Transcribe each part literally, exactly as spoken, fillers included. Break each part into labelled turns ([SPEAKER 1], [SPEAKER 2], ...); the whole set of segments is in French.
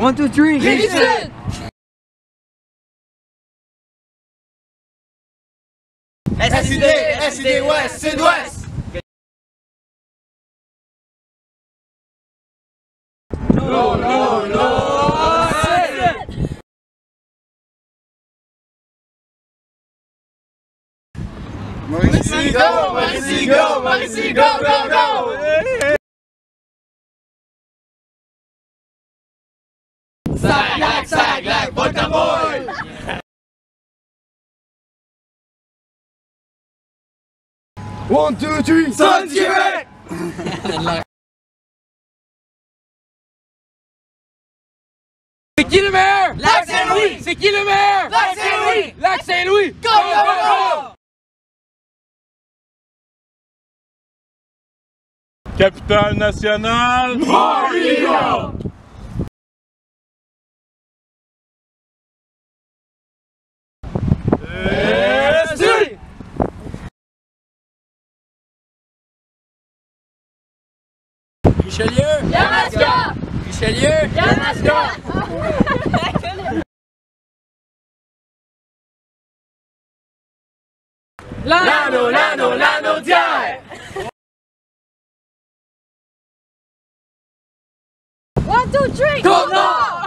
[SPEAKER 1] One, two, three.
[SPEAKER 2] Rive-Sud.
[SPEAKER 3] S U D, S U D Ouest, Sud-Ouest.
[SPEAKER 2] Non, non, non.
[SPEAKER 3] Voici, go, voici, go, voici, go, go, go.
[SPEAKER 2] Saglac, saglac, vodka boy.
[SPEAKER 1] One, two, three.
[SPEAKER 3] Sont du Québec.
[SPEAKER 2] C'est qui le meilleur?
[SPEAKER 3] Lac Saint-Louis.
[SPEAKER 2] C'est qui le meilleur?
[SPEAKER 3] Lac Saint-Louis.
[SPEAKER 2] Lac Saint-Louis.
[SPEAKER 3] Go, go, go.
[SPEAKER 4] Capitale nationale.
[SPEAKER 3] Montréal.
[SPEAKER 2] Est-ce Richelieu.
[SPEAKER 3] Yamaska.
[SPEAKER 2] Richelieu.
[SPEAKER 3] Yamaska. Lano, lano, lano, d'hier.
[SPEAKER 5] One, two, three.
[SPEAKER 3] Côte-Nord.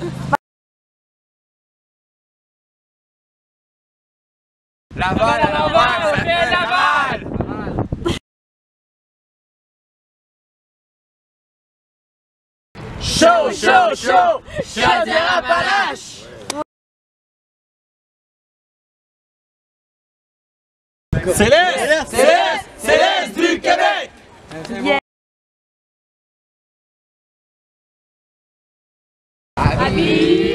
[SPEAKER 2] Laval, à Laval, ça fait Laval.
[SPEAKER 3] Chaud, chaud, chaud. Chaudière-Appalaches.
[SPEAKER 4] Céleste.
[SPEAKER 3] Céleste, Céleste du Québec.
[SPEAKER 5] Yeah.
[SPEAKER 3] Avis.